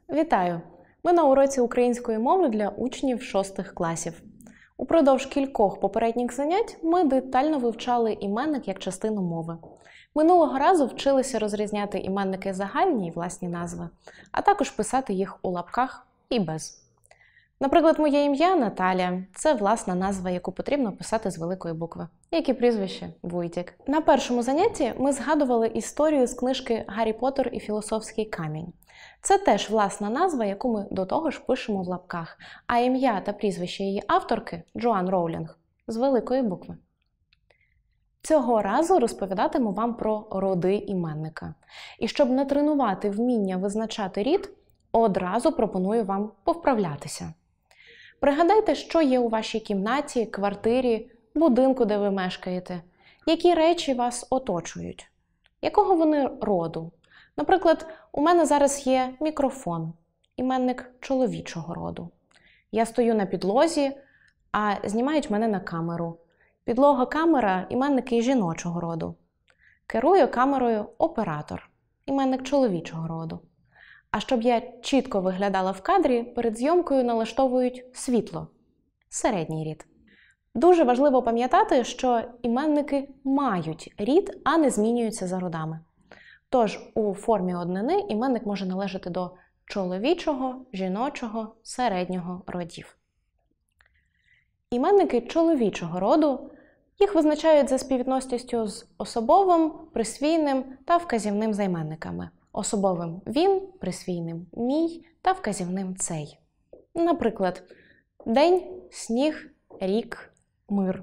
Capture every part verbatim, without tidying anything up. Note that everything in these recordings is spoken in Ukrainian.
Вітаю! Ми на уроці української мови для учнів шостих класів. Упродовж кількох попередніх занять ми детально вивчали іменник як частину мови. Минулого разу вчилися розрізняти іменники загальні і власні назви, а також писати їх у лапках і без. Наприклад, моє ім'я Наталія – це власна назва, яку потрібно писати з великої букви, як і прізвище Вуйтік. На першому занятті ми згадували історію з книжки «Гаррі Поттер і філософський камінь». Це теж власна назва, яку ми до того ж пишемо в лапках, а ім'я та прізвище її авторки – Джоан Роулінг з великої букви. Цього разу розповідатиму вам про роди іменника. І щоб натренувати вміння визначати рід, одразу пропоную вам повправлятися. Пригадайте, що є у вашій кімнаті, квартирі, будинку, де ви мешкаєте, які речі вас оточують, якого вони роду. Наприклад, у мене зараз є мікрофон, іменник чоловічого роду. Я стою на підлозі, а знімають мене на камеру. Підлога, камера – іменники жіночого роду. Керує камерою оператор, іменник чоловічого роду. А щоб я чітко виглядала в кадрі, перед зйомкою налаштовують світло – середній рід. Дуже важливо пам'ятати, що іменники мають рід, а не змінюються за родами. Тож у формі однини іменник може належати до чоловічого, жіночого, середнього родів. Іменники чоловічого роду, їх визначають за співвідносністю з особовим, присвійним та вказівним займенниками. Особовим «він», присвійним «мій» та вказівним «цей». Наприклад, день, сніг, рік, мир.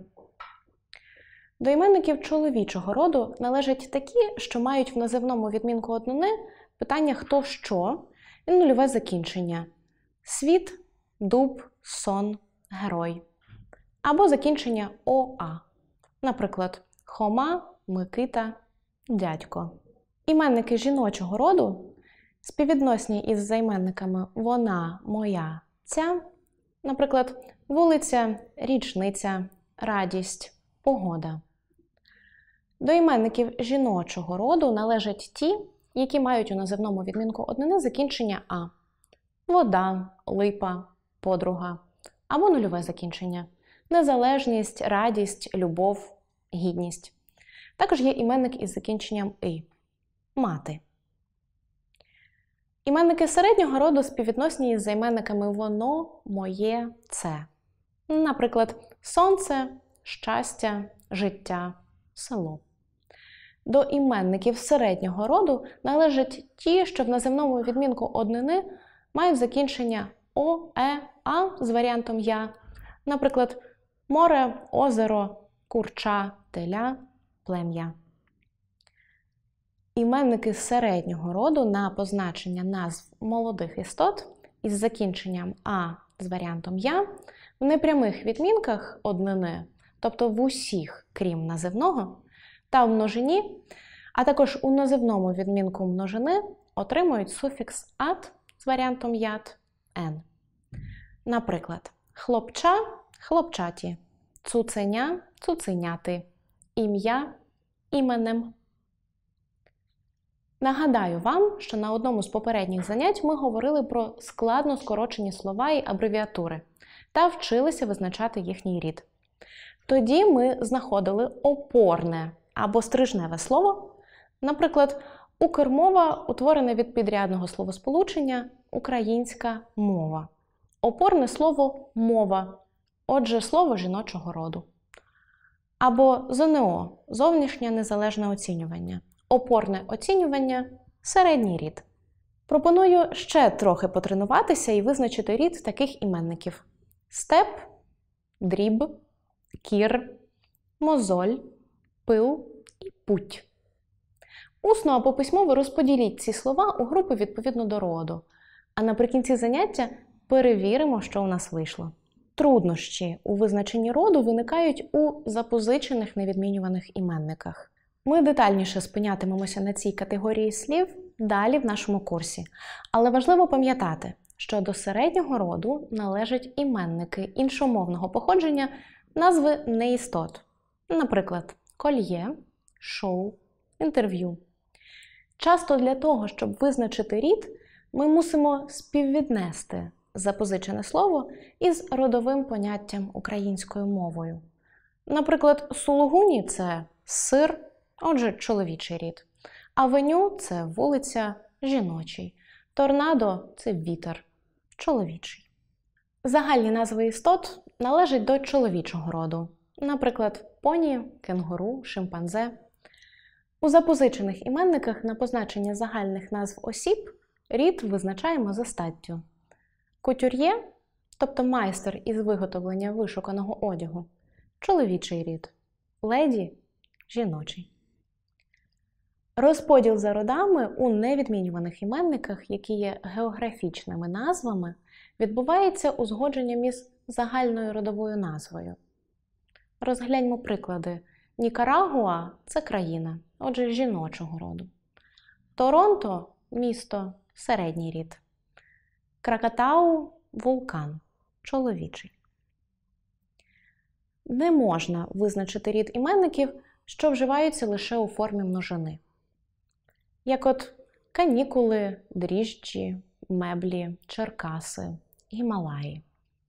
До іменників чоловічого роду належать такі, що мають в називному відмінку однини питання «хто що» і нульове закінчення – світ, дуб, сон, герой. Або закінчення «оа». Наприклад, Хома, Микита, дядько. Іменники жіночого роду співвідносні із займенниками «вона», «моя», «ця». Наприклад, вулиця, річниця, радість, погода. До іменників жіночого роду належать ті, які мають у називному відмінку однини закінчення «а». Вода, липа, подруга. Або нульове закінчення. Незалежність, радість, любов, гідність. Також є іменник із закінченням «и». Мати. Іменники середнього роду співвідносні із займенниками «воно», «моє», «це». Наприклад, сонце, щастя, життя, село. До іменників середнього роду належать ті, що в називному відмінку однини мають закінчення «о», «е», «а» з варіантом «я». Наприклад, море, озеро, курча, теля, плем'я. Іменники середнього роду на позначення назв молодих істот із закінченням «а» з варіантом «я» в непрямих відмінках однини, тобто в усіх, крім називного, та в множині, а також у називному відмінку множини отримують суфікс «ат» з варіантом «ят», «ен». Наприклад, хлопча – хлопчаті, цуценя – цуценяти, ім'я – іменем. Нагадаю вам, що на одному з попередніх занять ми говорили про складно скорочені слова і абревіатури та вчилися визначати їхній рід. Тоді ми знаходили опорне або стрижневе слово, наприклад, укрмова утворене від підрядного словосполучення українська мова. Опорне слово мова, отже слово жіночого роду. Або ЗНО – зовнішнє незалежне оцінювання. Опорне оцінювання – середній рід. Пропоную ще трохи потренуватися і визначити рід таких іменників. Степ, дріб, кір, мозоль, пил і путь. Усно або письмово розподіліть ці слова у групи відповідно до роду. А наприкінці заняття перевіримо, що у нас вийшло. Труднощі у визначенні роду виникають у запозичених невідмінюваних іменниках. Ми детальніше спинятимемося на цій категорії слів далі в нашому курсі. Але важливо пам'ятати, що до середнього роду належать іменники іншомовного походження назви неістот. Наприклад, кольє, шоу, інтерв'ю. Часто для того, щоб визначити рід, ми мусимо співвіднести запозичене слово із родовим поняттям українською мовою. Наприклад, сулугуні – це сир, отже, чоловічий рід. Авеню – це вулиця, жіночий. Торнадо – це вітер, чоловічий. Загальні назви істот належать до чоловічого роду. Наприклад, поні, кенгуру, шимпанзе. У запозичених іменниках на позначення загальних назв осіб рід визначаємо за статтю. Кутюр'є, тобто майстер із виготовлення вишуканого одягу, чоловічий рід. Леді – жіночий. Розподіл за родами у невідмінюваних іменниках, які є географічними назвами, відбувається узгодженням із загальною родовою назвою. Розгляньмо приклади. Нікарагуа – це країна, отже, жіночого роду. Торонто – місто, середній рід. Кракатау – вулкан, чоловічий. Не можна визначити рід іменників, що вживаються лише у формі множини. Як от канікули, дріжджі, меблі, Черкаси, Гімалаї.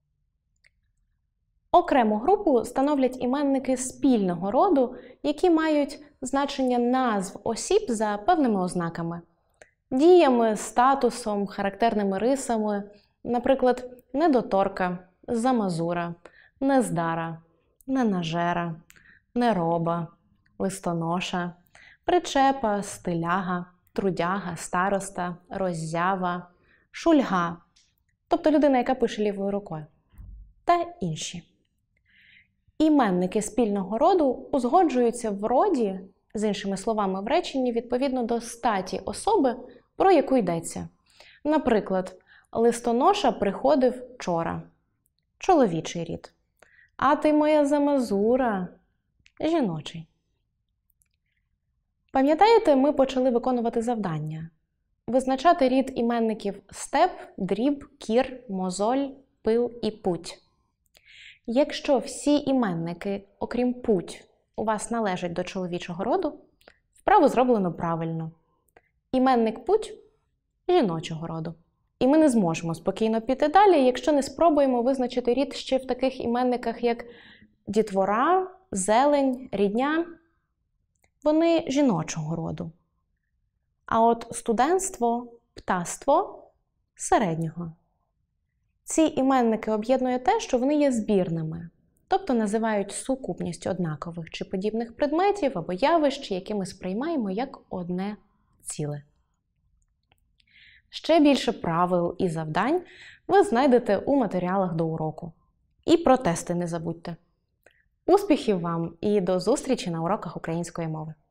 Окрему групу становлять іменники спільного роду, які мають значення назв осіб за певними ознаками. Діями, статусом, характерними рисами, наприклад, недоторка, замазура, нездара, ненажера, нероба, листоноша, причепа, стиляга, трудяга, староста, роззява, шульга, тобто людина, яка пише лівою рукою, та інші. Іменники спільного роду узгоджуються в роді, з іншими словами, в реченні відповідно до статі особи, про яку йдеться. Наприклад, листоноша приходив вчора, чоловічий рід. А ти моя замазура, жіночий. Пам'ятаєте, ми почали виконувати завдання? Визначати рід іменників степ, дріб, кір, мозоль, пил і путь. Якщо всі іменники, окрім путь, у вас належать до чоловічого роду, вправо зроблено правильно. Іменник путь – жіночого роду. І ми не зможемо спокійно піти далі, якщо не спробуємо визначити рід ще в таких іменниках, як дітвора, зелень, рідня. Вони жіночого роду. А от студентство, птаство – середнього. Ці іменники об'єднує те, що вони є збірними, тобто називають сукупність однакових чи подібних предметів або явищ, які ми сприймаємо як одне ціле. Ще більше правил і завдань ви знайдете у матеріалах до уроку. І про тести не забудьте. Успіхів вам і до зустрічі на уроках української мови!